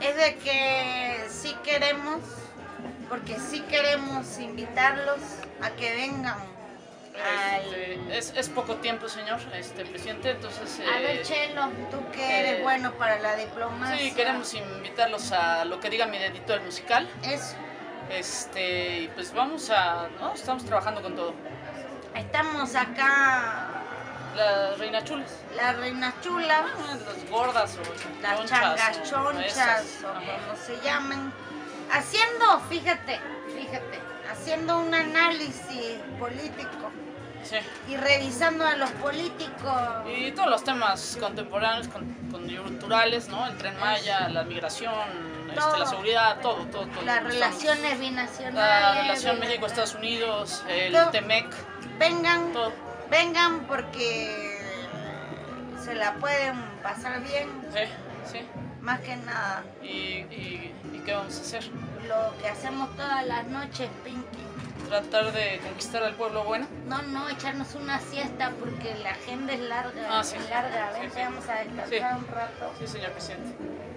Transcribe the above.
es de que sí queremos, porque sí queremos invitarlos a que vengan. Es poco tiempo, señor presidente, entonces... a ver, Chelo, tú que eres bueno para la diplomacia. Sí, queremos invitarlos a lo que diga mi dedito del musical. Eso. Y pues vamos a... ¿no? Estamos trabajando con todo. Estamos acá... Las reinas chulas. Las reinas chulas. Las gordas o las changas chonchas o como se llamen. Haciendo, fíjate, haciendo un análisis político. Sí. Y revisando a los políticos. Y todos los temas contemporáneos, coyunturales, ¿no? El Tren Maya, la migración, la seguridad, todo. Las relaciones binacionales. La relación México-Estados Unidos, el TEMEC. Vengan porque se la pueden pasar bien. Sí. Más que nada. ¿Y qué vamos a hacer? Lo que hacemos todas las noches, Pinky. ¿Tratar de conquistar al pueblo bueno? No, echarnos una siesta porque la agenda es larga. Sí. Vente, vamos a descansar un rato. Sí, señor presidente.